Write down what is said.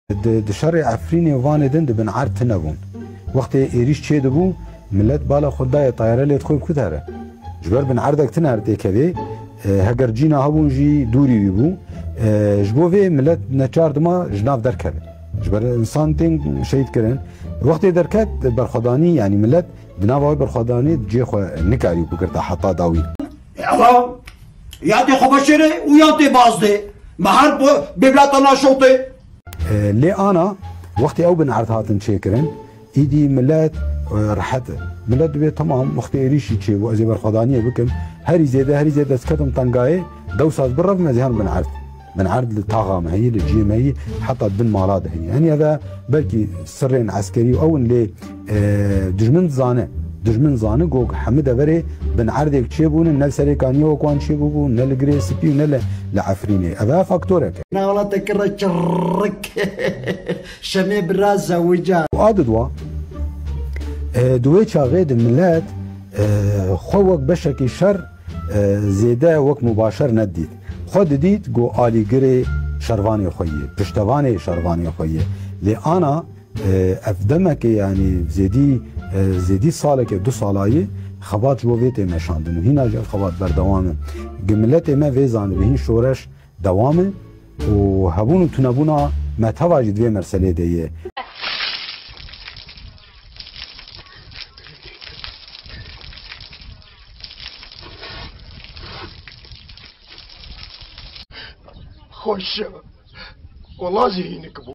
د شر عفرینی وان دن دبن عرض نبون وقت ایریش چه دبو ملت بالا خدای طایره لیت خوب کتره جبر بن عرضک تنهرده کده هگر جینا هبون جی دوری بو جبوه ملت نچارد ما جناف در کرد جبر انسان تین شهید کردن وقت درکت برخدانی یعنی ملت بناوای برخدانی جی خو نکاری بکرده حتی داوی الله یادی خوبشره و یادی بازده مهار ببلاتنا شوته لي انا وقتي او بنعرض هاتن شيكرن ايدي ملات راحته ملات بي تمام وقت ريشي تشي وازي برخدانيه بكم هري زياده سكتم طنقاي دوسات برف مزيان بنعرض للطاقه ما هي للجيم هي حتى بن مالاد هي يعني هذا بلكي سرين عسكري او اللي دجمن زانه جوج حمد بري بنعرضك تشيبون نل سريكانيو كوان تشيبون نل جريسبي نل لعفريني هذا فاكتورك انا والله تكره شرك شمي براس وجا واددوا دويتشا غيد الملات خوك بشكي شر زيدا وك مباشر نديد خود ديت جو آلي جري شرواني خويه پشتواني شرواني خويه لي انا افدمك يعني زيدي سالك دو سالاي خبات جوفيتي مشاندن هنا جا خبات بردوام جملتي ما فيزان بهين شورش دوام وهبون تنبونا ما تواجد في مرسله دي خوش والله زينك